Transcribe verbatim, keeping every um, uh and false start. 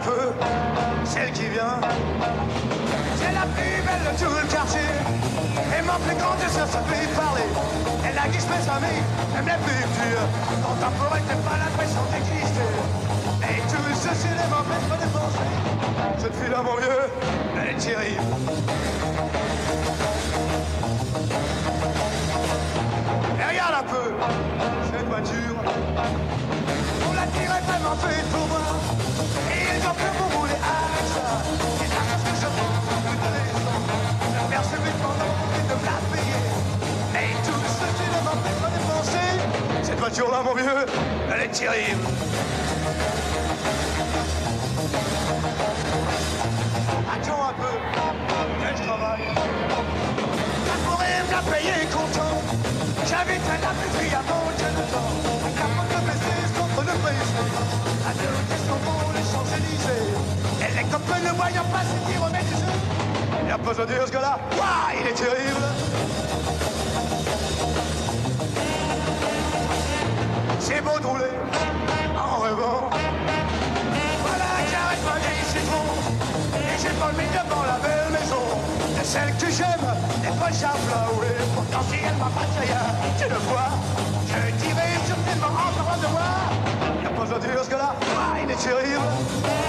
peu, celle qui vient. C'est la plus belle de tout le quartier. Et mon plus grand désir, ça peut y parler. Elle a guise mes amis, même les plus durs. Contemporaine, t'as pas l'impression d'exister. Et tout ceci ne m'empêche pas de penser. Cette fille-là, mon vieux, elle est terrible. Et regarde un peu cette voiture. On la dirait vraiment faite pour moi. Et ils ont fait pour rouler avec ça. C'est la chose que je prends de toutes les ans. Je perds subitement et de me la payer. Et tout ceci ne m'empêche pas de penser. Cette voiture-là, mon vieux, elle est terrible. Attends un peu, que je travaille. Ça pourrait me la payer content. J'habite à la pluie à mon jeune temps. La porte de baisser contre le baiser. À deux questions pour les Champs-Élysées. Et les copains ne voyant pas ce qui remet du jeu. Y'a pas besoin de dire ce gars-là. Ouah, il est terrible. C'est beau de rouler en rêvant. Voilà qui arrête ma vieille citron. Et j'ai pas le mis devant la belle maison. De celle que j'aime, n'est pas chaflaouée. Pourtant si elle m'a pas de rien, tu le vois. Je dirais certainement encore de moi. Y'a pas besoin de dire ce gars-là, ah, il est terrible.